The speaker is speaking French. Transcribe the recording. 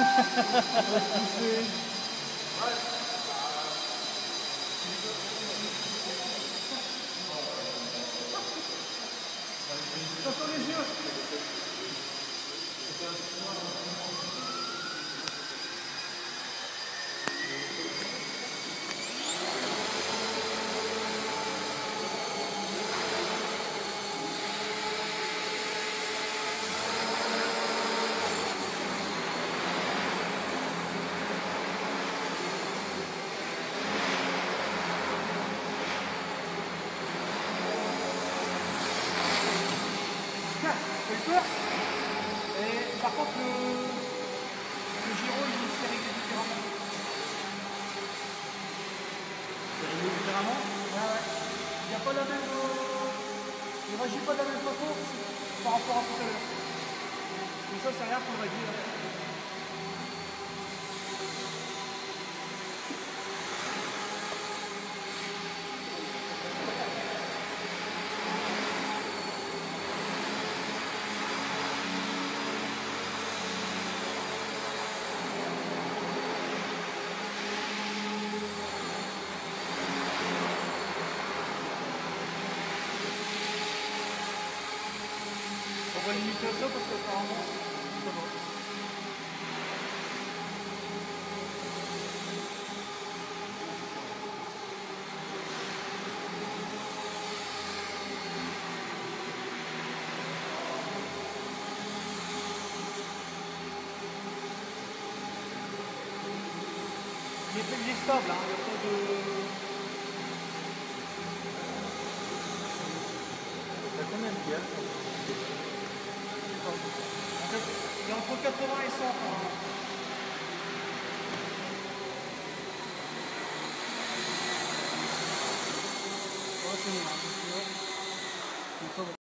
Attention les yeux. Peur. Et par contre le gyro il s'est réglé différemment. C'est réglé différemment? Ouais. Il n'y a pas la même. Il ne réagit pas de la même façon par rapport à tout à l'heure. Mais ça c'est rien pour le régler. On va limiter ça parce que apparemment ça va. Il est stable, hein, il n'y a pas de... Il y a combien de pièces? Il est entre 80 et 100. Ouais, c'est bon.